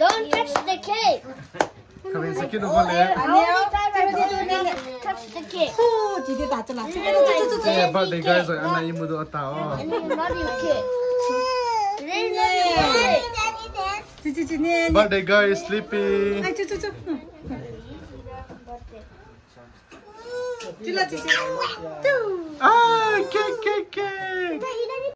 Don't touch the cake. 가면 스키도 볼래? Touch the cake. 지게 다잖아. 예, birthday guys, 아나 이모도 왔다. 지지지네. Birthday guys, sleepy. 아이 저저저. 찔러 지지. 아, 케이크, 케이크, 케이크.